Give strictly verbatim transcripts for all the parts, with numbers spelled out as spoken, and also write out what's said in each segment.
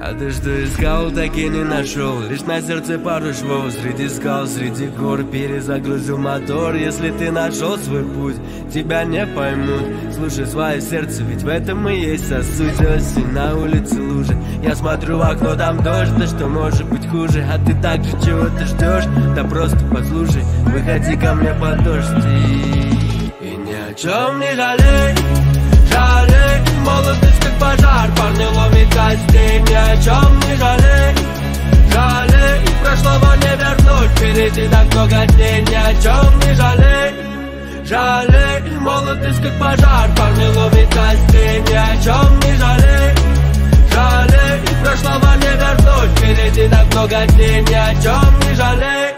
А ты что искал, так и не нашел. Лишь на сердце пару швов. Среди скал, среди гор перезагрузил мотор. Если ты нашел свой путь, тебя не поймут. Слушай свое сердце, ведь в этом и есть суть. Осень, на улице лужи. Я смотрю в окно, там дождь. Да что может быть хуже? А ты так же чего ты ждешь? Да просто послушай, выходи ко мне под дождь. И, и ни о чем не жалей. Жалей, молодость как пожар, парни ломит костей. Ни о чем не жалей. Жалей, прошлого не вернуть, впереди так много дней. Ни о чем не жалей. Жалей, молодость как пожар, парни ломит костей. Ни о чем не жалей. Жалей, прошлого не вернуть, впереди так много дней. Ни о чем не жалей.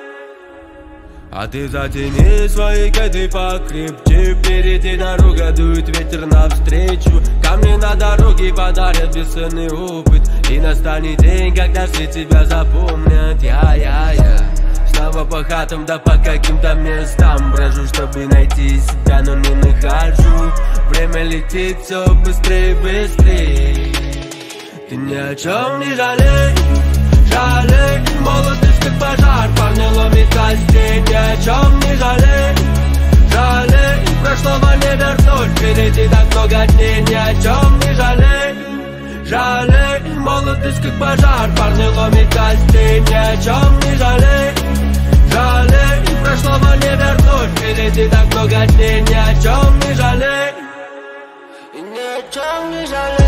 А ты затяни свои кеды покрепче. Впереди дорога, дует ветер навстречу. Камни на дороге подарят бесценный опыт. И настанет день, когда все тебя запомнят. Я-я-я снова по хатам, да по каким-то местам брожу, чтобы найти себя, но не нахожу. Время летит все быстрее, быстрее. Ты ни о чем не жалей. Жалей, молодость как пожар, парни ломит костей. Ни о чем не жалей. Жалей, прошлого не вернуть, впереди так много дней. Ни о чем не жалей. Жалей, молодость как пожар, парни ломит костей. Ни о чем не жалей. Жалей, прошлого не вернуть, впереди так много дней. Ни о чем не жалей. И ни о чем не жалей.